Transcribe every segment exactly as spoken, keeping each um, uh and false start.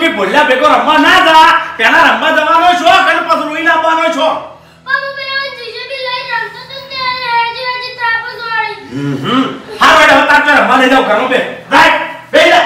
કે બોલ્યા ભેગો રમવા ના જા પેલા રમવા જવાનો છો કે પછી રોઈ નાખવાનો છો હમ હા બેટા હવે તાર રમવા લઈ જાવ ઘરમાં બે રાઈટ બેલા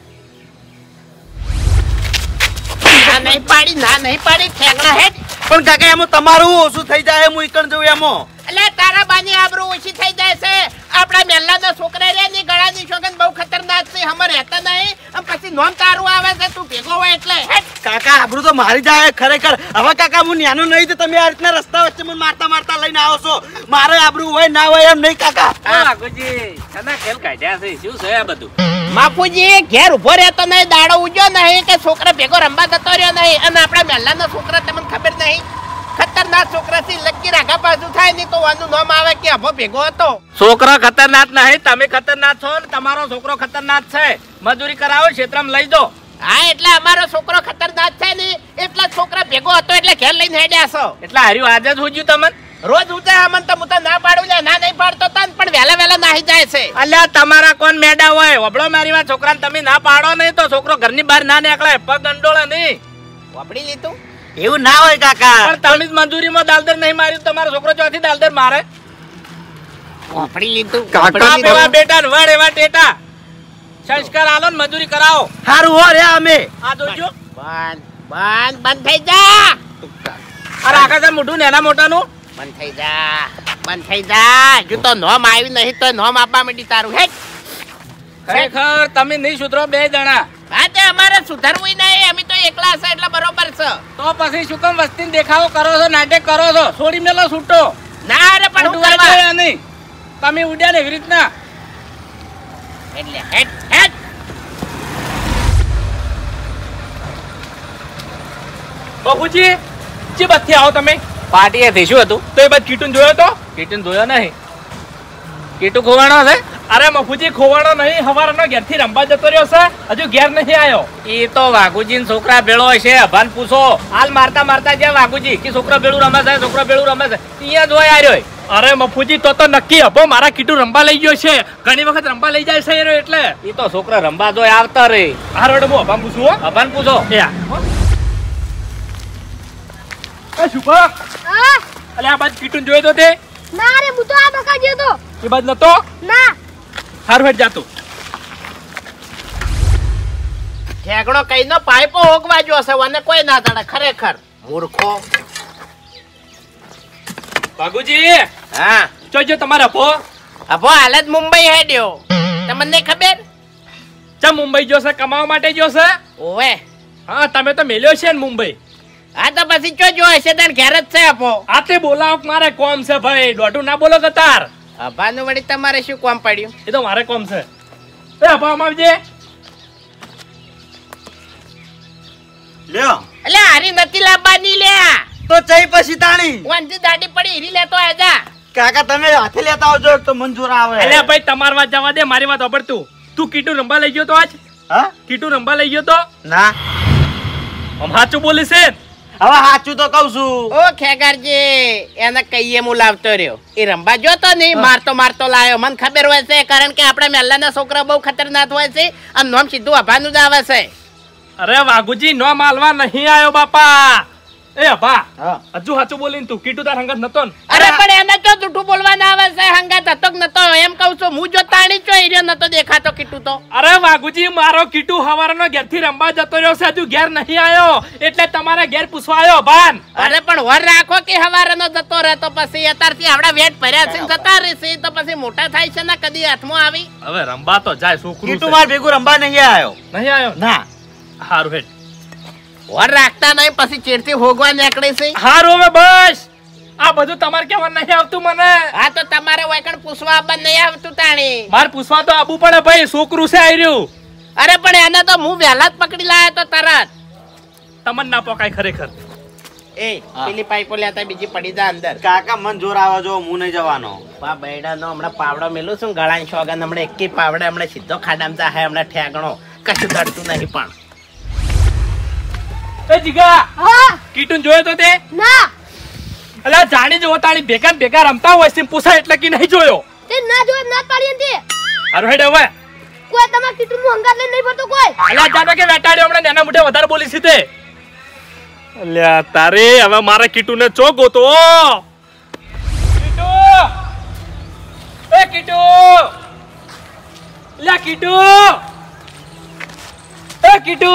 ના નહીં પાડી ના નહીં પાડી ઠેકડા હેડ પણ કાકા એમાં તમારું ઓછું થઈ જાય હું ઈકણ જઉં એમાં એટલે તારા બાની આબરૂ ઓછી થઈ જાય છે આપડા મેલ્લાના છોકરા રે ની ગળાની શોગન બહુ ખતરનાક છે હમ રહેતા નહીં અને પછી નોમ તારું આવે છે તું ભેગો હોય એટલે હેડ કાકા આબરૂ તો મારી જાય ખરેખર હવે કાકા હું ન્યાનો નહીં તો તમે આ રીતના રસ્તા વચ્ચે મને મારતા મારતા લઈને આવો છો મારે આબરૂ હોય ના હોય એમ નહીં કાકા વાઘુજી તને ખેલ કાઢ્યા છે શું છે આ બધું બાપુજી ઘેર ઉભો રહેતો નહીં દાડો ઉજ્યો નહીં કે છોકરા ભેગો રમવા જતો રહ્યો નહીં અને આપડા મેલ્લાના છોકરા તમને ખબર નહીં ખતરનાક છોકરા થી લકી રાગા બાજુ થાય નહીં તો વાનું નામ આવે કે અભો ભેગો હતો છોકરો ખતરનાક નહીં તમે ખતરનાક છો ને તમારો છોકરો ખતરનાક છે મજૂરી કરાવો ક્ષેત્રમાં લઈ દો હા એટલે અમારો છોકરો ખતરનાક છે ને એટલા છોકરા ભેગો હતો એટલે ઘેર લઈને હેડ્યા છો એટલે હાર્યું આજે જ હુજ્યું તમને રોજ ઉઠે અમન તો હું તો ના પાડું ને ના નહીં પાડતો તન પણ વેલા વેલા નાહી જાય છે અલ્યા તમારા કોણ મેડા હોય વબળો મારી વાત છોકરાને તમે ના પાડો નહીં તો છોકરો ઘરની બહાર ના નીકળે પગ દંડોળે નહીં વાપડી લીધું એવું ના હોય કાકા પણ તમે જ મંજૂરીમાં દાલદર નહીં માર્યું તમારો છોકરો ચોથી દાલદર મારે વાપડી લીધું કાકા એવા બેટા ને વડ એવા ટેટા સંસ્કાર આલો ને મજૂરી કરાવો હારું હો રે અમે આ જોજો બંધ બંધ બંધ થઈ જા આ રાખા છે મોઢું નેના મોટાનું બંધ થઈ જા બંધ થઈ જા જો તો નોમ આવી નહીં તો નોમ આપવા માંડી તારું હેડ ખરેખર તમે નહીં સુધરો બે જણા હા તે અમારે સુધરવું નહીં અમે તો એકલા છે એટલે બરોબર છે તો પછી શું કેમ વસ્તી દેખાવો કરો છો નાટક કરો છો છોડી મેલો છૂટો ના રે પણ હું કરવા નહીં તમે ઉડ્યા ને એવી રીતના એટલે હેડ હેડ બાપુજી જે બધી આવો તમે પાર્ટીએ થઈ શું હતું તો એ બાદ કીટુન જોયો તો કીટુન જોયો નહીં કીટુ ખોવાણો છે અરે મફુજી ખોવાણો નહીં હવારનો ઘેરથી રંબા જતો રહ્યો છે હજુ ઘેર નહીં આવ્યો એ તો વાઘુજી છોકરા ભેળો છે અભાન પૂછો હાલ મારતા મારતા જ્યાં વાઘુજી કે છોકરા ભેળું રમે છે છોકરા ભેળું રમે છે અહીંયા જોઈ આવ્યો અરે મફુજી તો તો નક્કી હબો મારા કીટુ રંબા લઈ ગયો છે ઘણી વખત રંબા લઈ જાય છે એટલે એ તો છોકરા રંબા જોઈ આવતા રે આ રોડ હું અભાન પૂછું અભાન પૂછો એ શુભા અલે આ બાદ કીટુન જોયો તો તે ના રે હું તો આ બકા ગયો તો એ બાદ નતો ના હાર હેડ જાતો ઠેકડો કઈનો પાઇપો હોગવા જો છે વને કોઈ ના જાણે ખરેખર મૂર્ખો બાગુજી હા જોજો તમારા ભો અભો હાલત મુંબઈ હેડ્યો તમને ખબર ચા મુંબઈ જોશે કમાવા માટે જોશે ઓવે હા તમે તો મેલ્યો છે ને મુંબઈ હા તો પછી જો જો હશે તને ઘેર જ છે અભો આ તે બોલાવ મારે કોમ છે ભાઈ દોઢું ના બોલો કતાર અભાનું વળી તમારે શું કામ પડ્યું એ તો મારે કોમ છે એ અભા આવજે લ્યો એટલે હારી નથી લાવવાની લે તો ચઈ પછી તાણી વંજી દાડી પડી હીરી લેતો આજા કાકા તમે હાથે લેતા આવજો તો મંજૂર આવે અલ્યા ભાઈ તમાર વાત જવા દે મારી વાત સાંભળ તું તું કીટુ રંબા લઈ ગયો તો આજ હા કીટુ રંબા લઈ ગયો તો ના આમ સાચું બોલી છે હવે સાચું તો કહું છું ઓ ખેગારજી એને કહીએ હું લાવતો રહ્યો એ રંબા જોતો નહીં મારતો મારતો લાયો મને ખબર હોય છે કારણ કે આપણા મેલ્લાના છોકરા બહુ ખતરનાક હોય છે અને નોમ સીધું અભાનું જ આવે છે અરે વાઘુજી નો માલવા નહીં આયો બાપા એ અભા હા હજુ સાચું બોલીને તું કીટુ તાર હંગત નતો ને અરે પણ એને તો જૂઠું બોલવાના આવે છે હંગાત હતો કે નતો એમ કહું છું હું જો તાણી ચો હીર્યો નતો દેખાતો કીટુ તો અરે વાઘુજી મારો કીટુ હવારનો ઘેરથી રંબા જતો રહ્યો છે હજુ ઘેર નહીં આયો એટલે તમારે ઘેર પૂછવા આવ્યો ભાન અરે પણ વર રાખો કે હવારનો જતો રહે તો પછી અત્યારથી આપડા વેટ ભર્યા છે જતા રહેશે તો પછી મોટા થાય છે ને કદી હાથમાં આવી હવે રંબા તો જાય છોકરું કીટુ માર ભેગું રંબા નહીં આવ્યો નહીં આયો ના હારું હેડ વર રાખતા નહીં પછી ચેડથી હોગવા નીકળે છે હારું હવે બસ આ બધું તમારે કેવા નહીં આવતું મને હા તો તમારે વૈકણ પૂછવા આવવા નહીં આવતું તાણી માર પૂછવા તો આબુ પડે ભાઈ છોકરું છે આર્યું અરે પણ એને તો હું વહેલા જ પકડી લાયો તો તરત તમને ના પોકાય ખરેખર એ પેલી પાઇપો લેતા બીજી પડી જા અંદર કાકા મન જોર આવે જો હું નહીં જવાનો બા બૈડાનો હમણાં પાવડો મેલું છું ગળાની સોગન હમણાં એકી પાવડે હમણાં સીધો ખાડામાં જાહે હમણાં ઠેકણો કશું દડતું નહીં પણ એ જીગા હા કીટુન જોયો તો તે ના અલા જાણી જો તાણી ભેગા ને ભેગા રમતા હોય છે પૂછાય એટલે કે નહીં જોયો તે ના જો ના પાડી દે હારું હેડ હવે કોઈ તમાર કીટુ નું હંગાત લઈને નહીં ફરતો કોઈ. અલ્યા જાનો કે વેટાડ્યો હમણાં નાના મોઢે વધારે બોલી છે તે. અલ્યા તારે હવે મારા કીટુને ચો ગોતો. કીટુ એ કીટુ લ્યા કીટુ એ કીટુ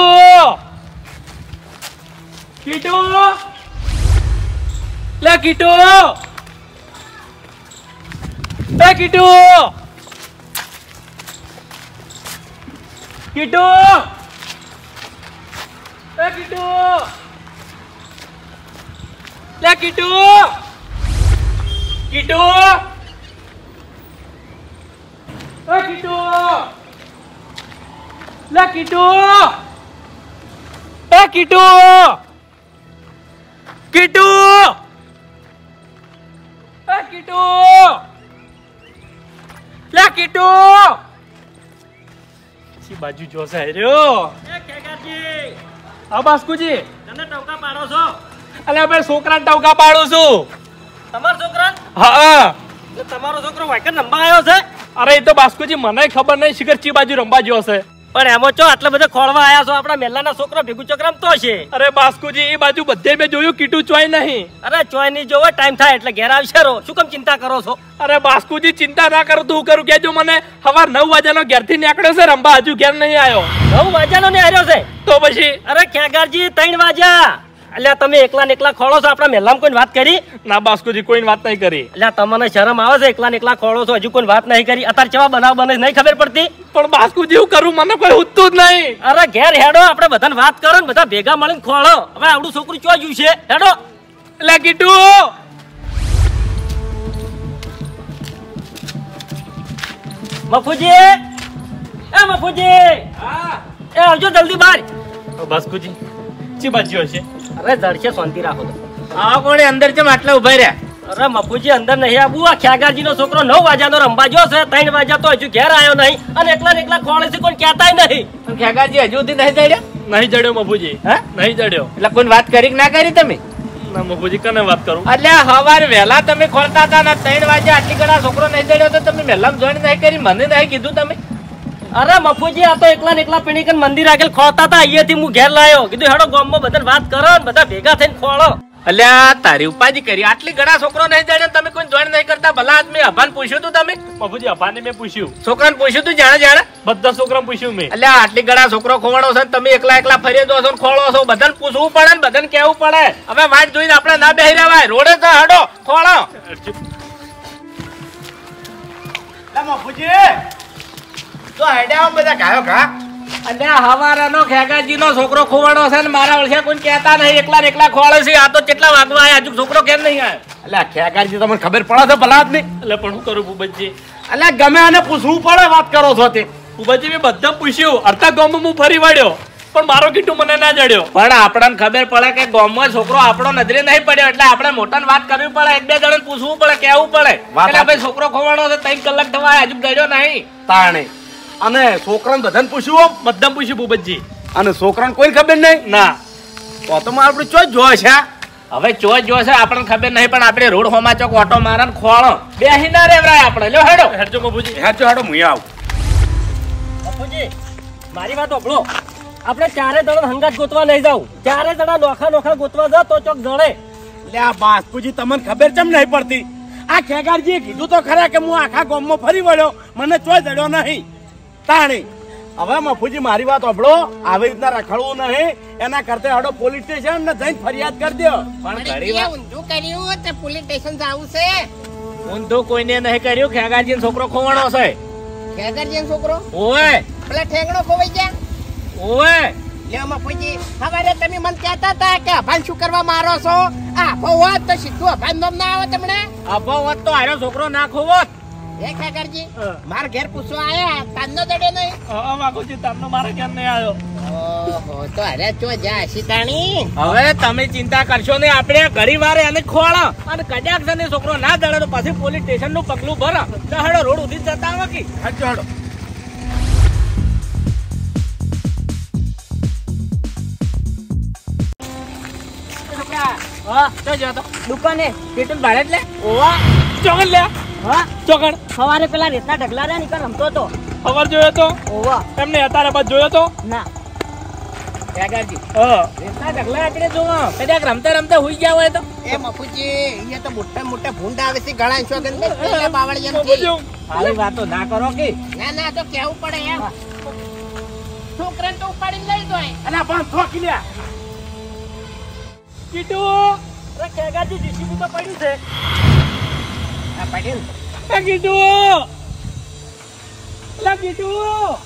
કીટુ લ્યા કીટુ એ કીટુ કીટુ એ કીટુ લે કીટુ કીટુ એ કીટુ લે કીટુ એ કીટુ કીટુ એ કીટુ લે કીટુ સી બાજુ જોશે રહ્યો એ કેગાજી આ બાસ્કુજી તને ટોકા પાડો છો અલ્યા ભાઈ છોકરાને ટોકા પાડું છું તમારો છોકરા હા એટલે તમારો છોકરો વાયકર રંબા આવ્યો છે અરે એ તો બાસ્કુજી મને ખબર નહીં શિખર ચી બાજુ રંબા જ્યો છે પણ એમાં ચો આટલા બધા ખોળવા આયા છો આપણા મેલ્લાના છોકરો ભેગું ચક્રમ તો છે અરે બાસ્કુજી એ બાજુ બધે મેં જોયું કીટુ ચોય નહીં અરે ચોય નહીં જોવો ટાઈમ થાય એટલે ઘેર આવશે રો શું કેમ ચિંતા કરો છો અરે બાસ્કુજી ચિંતા ના કરો તું કરું કેજો મને સવાર નવ વાગ્યાનો ઘેરથી નીકળ્યો છે રંબા હજુ ઘેર નહીં આવ્યો નવ વાગ્યાનો ને આવ્યો છે તો પછી અરે ખેગારજી ત્રણ વાગ્યા અલ્યા તમે એકલા ને એકલા ખોળો છો આપણા મહેલામાં કોઈ વાત કરી ના બાસ્કુજી કોઈ વાત નહીં કરી અલ્યા તમને શરમ આવે છે એકલા ને એકલા ખોળો છો હજુ કોઈ વાત નહીં કરી અત્યારે કેવા બનાવ બને નહીં ખબર પડતી પણ બાસ્કુજી હું કરું મને કોઈ ઉઠતું જ નહીં અરે ઘેર હેડો આપણે બધાને વાત કરો ને બધા ભેગા મળીને ખોળો હવે આવડું છોકરું ચો જ્યું છે હેડો એટલે કીટુ મફુજી એ મફુજી હા એ આવજો જલ્દી બહાર બાસ્કુજી ચી બાજુ હશે અરે દર્શે શાંતિ રાખો તો આ કોણે અંદર કેમ આટલા ઉભા રહ્યા અરે મફુજી અંદર નહીં આબુ આ ખ્યાગારજી નો છોકરો નવ વાગ્યાનો રંબા જો છે ત્રણ વાગ્યા તો હજુ ઘેર આવ્યો નહીં અને એકલા એકલા ખોળે છે કોઈ કહેતાય નહીં ખ્યાગારજી હજુ સુધી નહીં જડ્યો નહીં જડ્યો મફુજી હે નહીં જડ્યો એટલે કોઈ વાત કરી કે ના કરી તમે ના મફુજી કને વાત કરું એટલે હવારે વહેલા તમે ખોલતા હતા ને ત્રણ વાગ્યા આટલી ઘણા છોકરો નહીં જડ્યો તો તમે વહેલા જોઈન નહીં કરી મને નહીં કીધું તમે અરે મફુજી આ તો એકલા એકલા પીણીકન મંદિર આગળ ખોળતા હતા અહીંયાથી હું ઘેર લાયો કીધું હેડો ગામમાં બધાને વાત કરો ને બધા ભેગા થઈને ખોળો અલ્યા તારી ઉપાધિ કરી આટલી ઘણા છોકરો નહીં જાણે તમે કોઈ જોઈન નહીં કરતા ભલા આદમી અભાન પૂછ્યું તું તમે મફુજી અભાને મેં પૂછ્યું છોકરાને પૂછ્યું તું જાણે જાણે બધા છોકરાને પૂછ્યું મેં અલ્યા આટલી ઘણા છોકરો ખોવાડો છે તમે એકલા એકલા ફરી દો છો ખોળો છો બધાને પૂછવું પડે ને બધાને કહેવું પડે હવે વાટ જોઈને આપણે ના બેહી રહેવાય રોડે તો હેડો ખોળો મફુજી તો હેડ્યા બધા ગાયો ઘા અને હવારાનો ખેગાજીનો છોકરો ખોવાડો છે ને મારા ઓળખે કોઈ કહેતા નહીં એકલા એકલા ખોળે છે આ તો કેટલા વાગવા આયા હજુ છોકરો કેમ નહીં આવ્યો અલ્યા ખેગારજી તમને ખબર પડે છે ભલા આદમી એટલે પણ હું કરું ભૂપતજી અલ્યા ગમે આને પૂછવું પડે વાત કરો છો તે ભૂપતજી મેં બધા પૂછ્યું અડધા ગામમાં હું ફરી વળ્યો પણ મારો કીટુ મને ના જડ્યો પણ આપણને ખબર પડે કે ગામમાં છોકરો આપણો નજરે નહીં પડ્યો એટલે આપણે મોટાને વાત કરવી પડે એક બે જણાને પૂછવું પડે કેવું પડે એટલે ભાઈ છોકરો ખોવાડો છે ત્રણ કલાક થવા હજુ જડ્યો નહીં તાણે અને છોકરાને બધાને પૂછ્યું બધા પૂછ્યું ભૂપતજી અને છોકરાને કોઈ ખબર નહીં ના તો તો આપણે ચોય જોય છે હવે ચો જો છે આપણને ખબર નહીં પણ આપણે રોડ હોમા ચોક ઓટો મારન ખોળો બેહી ના રેવરાય આપણે લ્યો હેડો હેડજો બાપુજી હેડજો હેડો હું આવું બાપુજી મારી વાત સાંભળો આપણે ચારે જણા હંગાત ગોતવા નહીં જાવ ચારે જણા નોખા નોખા ગોતવા જાવ તો ચોક જણે લે આ બાસ્કુજી તમને ખબર કેમ નહીં પડતી આ ખેગારજીએ કીધું તો ખરા કે હું આખા ગામમાં ફરી વળ્યો મને ચોય જડ્યો નહીં તાણી હવે મફુજી મારી વાત સાંભળો આવી રીતના રખડવું નહીં એના કરતા હડો પોલીસ સ્ટેશન ને જઈને ફરિયાદ કરી દો પણ ઘણી વાર ઊંધું કર્યું તે પોલીસ સ્ટેશન જાવું છે ઊંધું કોઈને નહીં કર્યું ખેગાજી છોકરો ખોવાણો છે ખેગારજી છોકરો ઓય પેલા ઠેંગણો ખોવાઈ ગયા ઓય લે મફુજી સવારે તમે મને કહેતા હતા કે અભાન શું કરવા મારો છો આ અભો હોત તો સીધું અભાન નામ ના આવે તમને અભો હોત તો આરો છોકરો ના ખોવત હે ખેગારજી માર ઘેર પૂછવા આયા તાનનો દડ્યો નહીં હા વાગોજી તારનો મારા ઘેર નહીં આવ્યો ઓહો તો અરે ચો જા સીતાણી હવે તમે ચિંતા કરશો નહીં આપણે ઘણી વાર એને ખોળા અને કદાચ તને છોકરો ના દડે તો પછી પોલીસ સ્ટેશન નું પગલું ભરા તો હેડો રોડ ઉધી જતા આવો કે હેડજો હેડો હા તો જો તો દુકાને પેટન ભાડે એટલે ઓવા ચોગન લે હા ચોગન સવારે પેલા રેતના ઢગલા રહ્યા નીકળ રમતો હતો ખબર જોયો તો ઓવા એમને અત્યારે બાદ જોયો તો ના ખેગારજી હા રેતના ઢગલા આપણે જોવા કદાચ રમતા રમતા હુઈ ગયા હોય તો એ મફુજી અહીંયા તો મોટા મોટા ભૂંડ આવે છે ગળા શોગન બાવળિયા મફુજી આવી વાતો ના કરો કે ના ના તો કેવું પડે એમ છોકરાને તો ઉપાડીને લઈ દો અને પણ થોકી લ્યા કીટુ અરે ખેગાજી જીસીબી તો પડ્યું છે આ પટેલ એ કીધું લા કીધું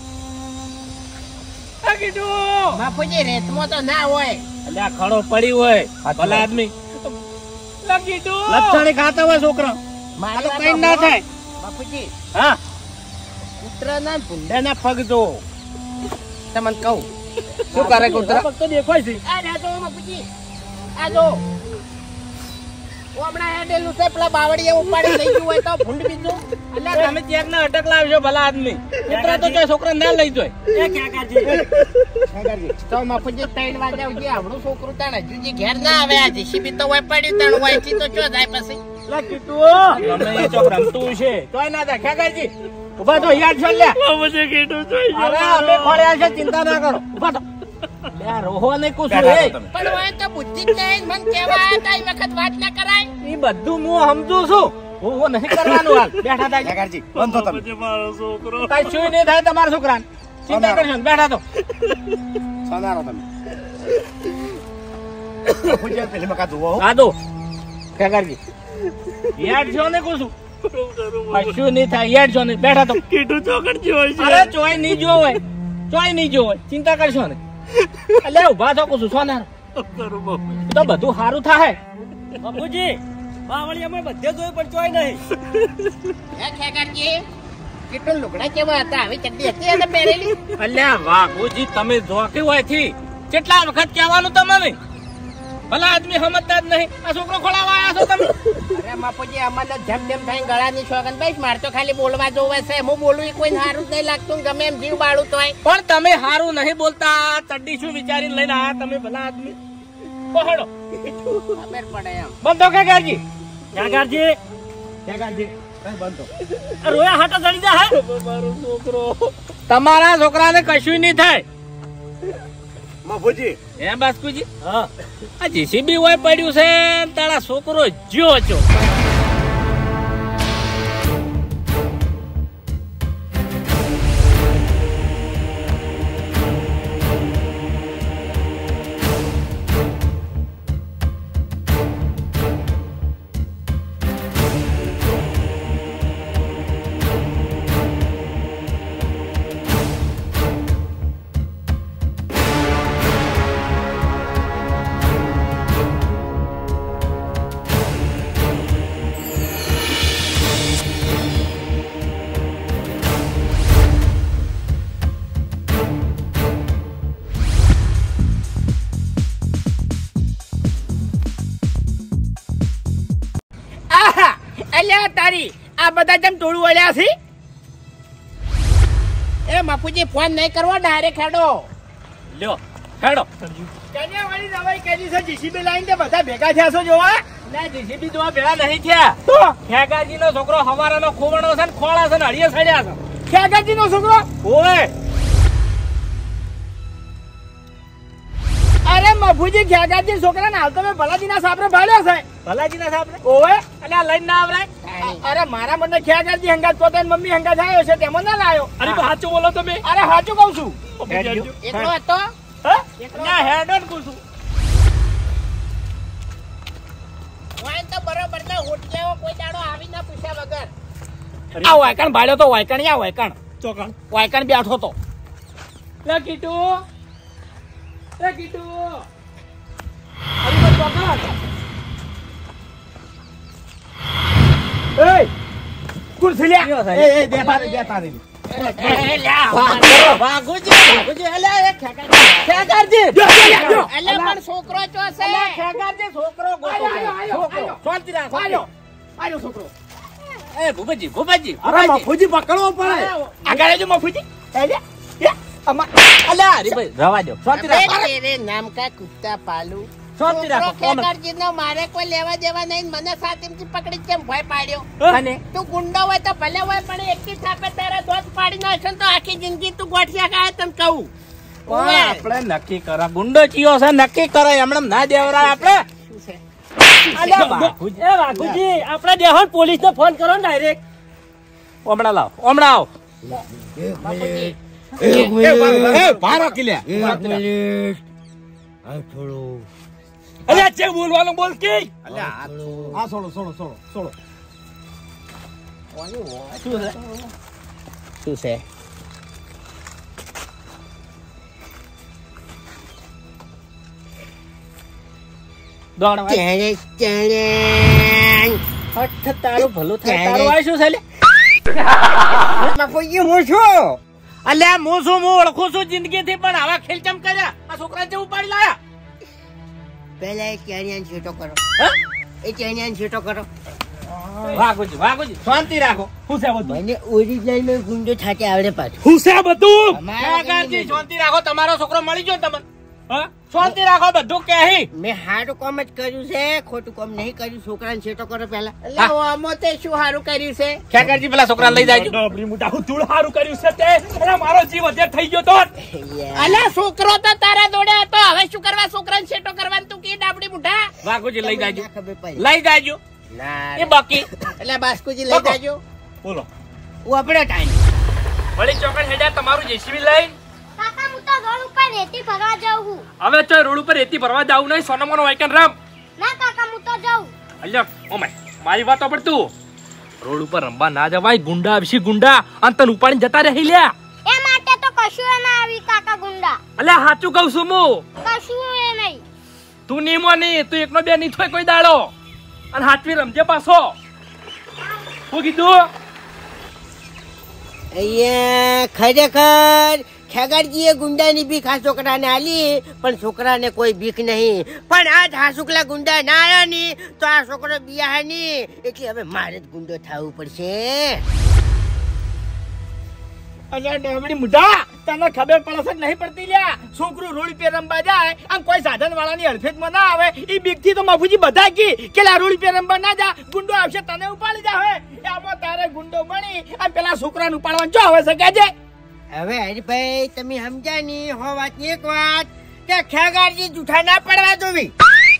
એ કીધું મફુજી રેતમાં તો ના હોય અલ્યા ખડો પડી હોય ભલા આદમી લા કીધું લક્ષણી ખાતા હોય છોકરા મારે તો કઈ ના થાય મફુજી હા કૂતરાના ભૂંડાના પગ જો તમને કહું શું કરે કૂતરા પગ તો દેખાય છે આ જા જો મફુજી આ જો ઓ હમણાં હેડેલું છે પેલા બાવળિયા ઉપાડી લઈ ગયું હોય તો ભૂંડ બીજું અલ્યા તમે ચેક ના અટક લાવજો ભલા આદમી કૂતરા તો કોઈ છોકરા ના લઈ જોય એ ખેગાજી તો મફુજી ત્રણ વાગે આવજે આવડું છોકરું તાણ હજુ જે ઘેર ના આવે આ જીસીબી તો હોય પડ્યું તાણ હોય થી તો ચો જાય પછી લા કીટુ તમે એ ચોક રમતું છે તોય ના થાય ખેગાજી ઉભા તો યાદ છો લ્યા પછી કીધું જોઈ અરે અમે ખોળ્યા છે ચિંતા ના કરો ઉભા તો લ્યા રોહો ને કુછું એ પણ હોય તો બુદ્ધિ જ નહીં મન કેવા આયા તા એ વખત વાત ના કરાય ઈ બધું હું સમજુ છું હું હું નહીં કરવાનું હાલ બેઠા થાય ખેગારજી બંધો તમે પછી મારો છોકરો કઈ શું નહીં થાય તમારા છોકરાને ચિંતા કરશો ને, બેઠા તો સનારો તમે પૂજા પેલી મકા ધુવો હો. આ દો ખેગારજી યાદ છો ને કુછું કશું નહીં થાય યાદ છો ને બેઠા તો કીધું ચોકડ જોઈ છે અરે ચોય નહીં જો હોય ચોય નહીં જો હોય ચિંતા કરશો ને એટલે ઉભા થો કુછું સોનાર કરું બાપુ તો બધું સારું થાય બાપુજી બાવળિયામાં બધે જોઈ પણ ચોય નહીં હે ખેગારજી કેટલું લુગડા કેવા હતા આવી ચડ્ડી હતી એને પહેરેલી અલ્યા વાઘુજી તમે જોકે હોય થી કેટલા વખત કહેવાનું તમને ભલા આદમી સમજતા જ નહીં આ છોકરો ખોલાવા આવ્યા છો તમે અરે બાપુજી અમને જેમ જેમ થાય ગળાની શોગન બસ માર તો ખાલી બોલવા જોવે છે હું બોલું એ કોઈ સારું જ નહીં લાગતું ગમે એમ જીવ બાળું તોય પણ તમે સારું નહીં બોલતા ચડ્ડી શું વિચારીને લઈને આયા તમે ભલા આદમી પહોળો ખબર પડે એમ બંધો કે ગારજી ગારજી ગારજી બંધો રોયા હાટા ચડી જા હે મારો છોકરો તમારા છોકરાને કશું નહીં થાય મફુજી હે બાસ્કુજી હા આ જીસીબી હોય પડ્યું છે ને તારા છોકરો જ્યો છો આહા અલ્યા તારી આ બધા જેમ ટોળું વળ્યા છે એ બાપુજી ફોન નહીં કરવો ડાયરેક્ટ હેડો લ્યો હેડો કન્યા વાળી દવાઈ કરી છે જીસીબી લાઈન તે બધા ભેગા થયા છો જોવા ના જીસીબી જોવા ભેળા નહીં થયા તો ખેગાજી નો છોકરો હવારાનો ખોવણો છે ને ખોળા છે ને હળીએ સડ્યા છે ખેગાજી નો છોકરો ઓય અરે મફુજી ખેગાજી છોકરા ને હાલ તો મેં ભલાજી ના સાપરે ભાડ્યો છે ભલાજી ના સાહેબ ઓવે અને આ લઈને ના આવરાય અરે મારા મને ખેગાજી હંગાત પોતાની મમ્મી હંગાત આવ્યો છે તેમાં ના લાયો અરે તો સાચું બોલો તમે અરે સાચું કહું છું હેડજો. એકલો હતો હા? ના હેડો ને કહું છું વાય તો બરોબર ના હોટલેવો કોઈ દાડો આવી ના પૂછ્યા વગર આ વાયકણ ભાડ્યો તો વાયકણ યા વાયકણ ચોકણ વાયકણ બેઠો તો લે કીટુ લે કીટુ અરે બસ ચોકણ એ કુરસી લ્યા એ એ બેઠા રે બેઠા રે વાઘુજી વાઘુજી અલે એ ખેગાજી ખેગાજી એટલે પણ છોકરો ચો છે ખેગાજી છોકરો ગોતો છોકરો શાંતિ રાખ આયો આયો છોકરો એ ભૂપતજી ભૂપતજી અરે મફુજી પકડવો પડે આગળ જો મફુજી અલ્યા અરે ભાઈ રવા દો શાંતિ રાખ तेरे नाम का कुत्ता पालू શાંતિ રાખો ઓમ. ખેગારજીનો મારે કોઈ લેવા દેવા નહીં. મને સાતીમથી પકડી કેમ ભય પાડ્યો? અને તું ગુંડો હોય તો ભલે હોય, પણ એકથી થાપે તારા ધોધ પાડી નાખશે તો આખી જિંદગી તું ગોઠિયા ખાય તને કહું. પણ આપણે નક્કી કરા ગુંડો ચિયો છે નક્કી કરે એમણે ના દેવરાય આપણે. અલ્યા બાપુજી, એ બાપુજી આપણે દેહો પોલીસ ને ફોન કરો ને ડાયરેક્ટ. હમણાં લાવ હમણાં આવ. અલ્યા ચે બોલવાનું બોલ કે શું છે? દોડ હઠ તારું ભલું થાય. તારું આ શું છે લે? બાપુજી હું છું. અલ્યા હું શું હું ઓળખું છું જિંદગી થી, પણ આવા ખેલચમ કર્યા આ છોકરા જેવું પાડી લાયા. પેલા એ ચેરિયાન છેટો કરો. હા? એ ચેરિયાન છેટો કરો. વાઘુજી વાઘુજી શાંતિ રાખો. શું છે બધું? મને ઓરિજિનલ માં ગુંડો થાતે આવડે પાછું. શું છે બધું? અમારા કાકાજી શાંતિ રાખો. તમારો છોકરો મળી ગયો તમને. હા શાંતિ રાખો. બધું કહી મેં સારું કામ જ કર્યું છે, ખોટું કામ નહીં કર્યું. છોકરાને છેટો કરો પેલા. હા. આમાં તે શું સારું કર્યું છે? ખેગારજી પેલા છોકરાને લઈ જાજો. ડબરી મોટા હું ધૂળ હારું કર્યું છે તે. અરે મારો જીવ અત્યારે થઈ ગયો તો. અલા છોકરો તો તારા જોડે હતો, હવે શું કરવા છોકરાને છેટો કરવાનું? તું કે ડાબડી મુઠા વાઘુજી લઈ જાજો. ખબર પડી. લઈ જાજો. ના એ બાકી એટલે બાસ્કુજી લઈ બકો. જાજો. બોલો હું આપણે ટાઈમ વળી ચોકડ હેડ્યા તમારું જેસીબી લઈને. કાકા હું તો રોડ ઉપર રેતી ભરવા જાઉં છું. હવે ચોય રોડ ઉપર રેતી ભરવા જાવું નહીં. સોનમોનો વાયકન રામ. ના કાકા હું તો જાઉં. અલ્યા ઓમાય મારી વાત સાંભળ તું. રોડ ઉપર રમવા ના જવાય. ગુંડા આવશે ગુંડા અને તને ઉપાડીને જતા રહી લ્યા. એ માટે તો કશું ના આવી કાકા ગુંડા. અલ્યા સાચું કહું છું હું. કશું એ નહીં. તું ની મોની તું એકનો બે નહીં થોય કોઈ દાડો. અને હાથવી રમજે પાછો. શું કીધું? અહીંયા ખરેખર ખેગારજીએ ગુંડાની બીક આ છોકરાને આલી, પણ છોકરાને કોઈ બીક નહીં. પણ આજ હાસુકલા ગુંડા ના આયા ની તો આ છોકરો બિયા ની, એટલે હવે મારે જ ગુંડો થવું પડશે. અલ્યા ડબરી મોટા તને ખબર પડે છે નહીં પડતી લ્યા. છોકરું રોડ પે રમવા જાય અને કોઈ સાધન વાળાની હરફેટમાં ના આવે એ બીક થી તો બાપુજી બધા કી કે લા રોડ પે રમવા ના જા, ગુંડો આવશે તને ઉપાડી જાવે. આમાં તારે ગુંડો બની અને પેલા છોકરાને ઉપાડવાનું જો હવે શકે છે. હવે હરીભાઈ તમે સમજ્યા ની હો વાત ની એક વાત કે ખેગારજી જૂઠા ના પડવા જોવી.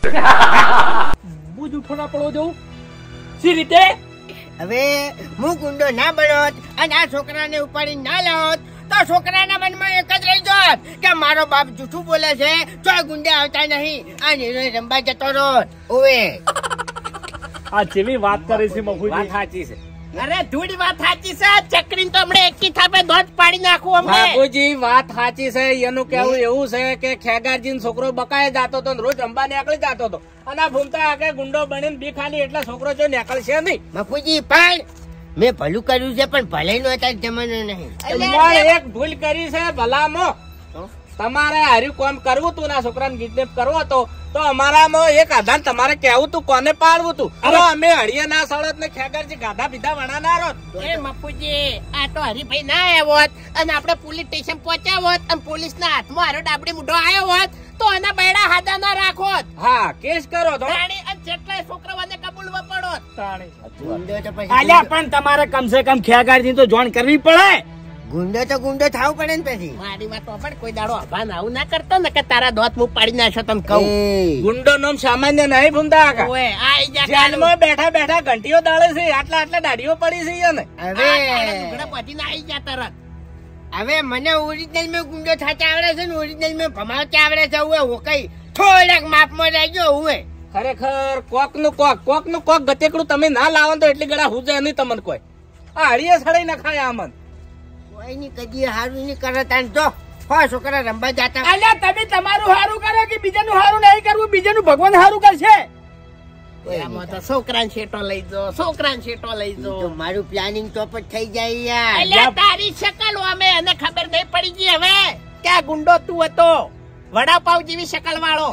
હું જૂઠો ના પડવો જવું સી રીતે? હવે હું ગુંડો ના બનોત અને આ છોકરાને ઉપાડી ના લાવત તો છોકરાના મનમાં એક જ રહી જોત કે મારો બાપ જૂઠું બોલે છે, તો ગુંડે આવતા નહીં. આ નિર્ણય રંબા જતો રોત. ઓવે આ જેવી વાત કરી છે મફુજી. વાત સાચી છે. અરે ધૂળ વાત સાચી છે. ચકરીને તો હમણે એકી થાપે ધોધ પાડી નાખું અમને. બાપુજી વાત સાચી છે. એનું કેવું એવું છે કે ખેગારજી છોકરો બકાય જાતો તો રોજ રંબા નીકળી જાતો હતો અને આ ભૂમતા આગળ ગુંડો બનીને બી ખાલી એટલે છોકરો જો નીકળશે નહીં. બાપુજી પણ મેં ભલું કર્યું છે, પણ ભલે નો અત્યારે જમાનો નહીં. પણ એક ભૂલ કરી છે ભલામો. તમારે હાર્યું કામ કરવું તું ના છોકરાને કિડનેપ કરવો હતો તો અમારામાં એક આધાર તમારે કેવું તું કોને પાડવું તું. અરે અમે હળીએ ના સળત ને ખેગારજી ગાધા પીધા વણા ના રોત. એ મફુજી આ તો હરીભાઈ ના આવ્યો હોત અને આપણે પોલીસ સ્ટેશન પહોંચ્યા હોત અને પોલીસ ના હાથમાં હારો ડાબડી મુઢો આવ્યો હોત તો આના બૈડા હાથા ના રાખોત. હા કેસ કરો તો રાણી અને જેટલાય છોકરાઓને કબૂલવા પડોત. અલ્યા પણ તમારે કમસે કમ ખેગારજી તો જોણ કરવી પડે. ગુંડો તો ગુંડો થવું પડે ને પછી. મારી વાત પણ કોઈ દાડો અભાન આવું ના કરતો ને કે તારા દોત મું પાડી નાખો તને કહું. ગુંડો નામ સામાન્ય નહીં ભૂમતા કાકા. ઓએ આઈ જા જેલમાં બેઠા બેઠા ઘંટીઓ દાળે છે, આટલા આટલા દાઢીઓ પડી છે એને. હવે બધીને આઈ જા તરત. હવે મને ઓરિજિનલ માં ગુંડો થાતા આવડે છે ને ઓરિજિનલ માં ભમાવતા આવડે છે. હવે હું કઈ થોડાક માપમાં રહેજો. હવે ખરેખર કોક નું કોક કોક નું કોક ગતેકડું તમે ના લાવો તો એટલી ગળા હુજે નહીં તમને કોઈ. આ હળીએ સડાઈ નખાય આમન. કોઈની કદી હારું નહીં કરતા તો હો છોકરા રંબા જાતા. અલ્યા તમે તમારું હારું કરો કે બીજાનું હારું નહીં કરવું? બીજાનું ભગવાન હારું કરશે. આમાં તો છોકરાને છેટો લઈ જો, છોકરાને છેટો લઈ જો. મારું પ્લાનિંગ ચોપટ થઈ જાય યાર. અલ્યા તારી શકલ અમે એને ખબર નહીં પડી ગઈ હવે કે આ ગુંડો તું હતો. વડાપાવ જેવી શકલ વાળો.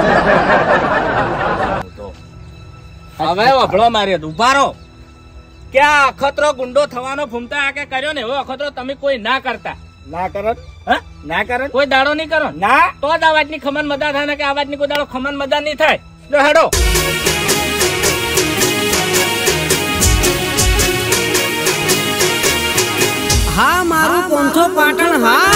હવે વભળો મારે ઉભા રહો કે આ અખતરો ગુંડો થવાનો ફૂમતા આકે કર્યો ને એવો અખતરો તમે કોઈ ના કરતા. ના કરત હા ના કરો કોઈ દાડો નહીં કરો ના તો જ અવાજની ખમન મદા થાય ને કે અવાજની કોઈ દાડો ખમન મદા નહીં થાય લો હેડો હા મારું પોંથો પાટણ હા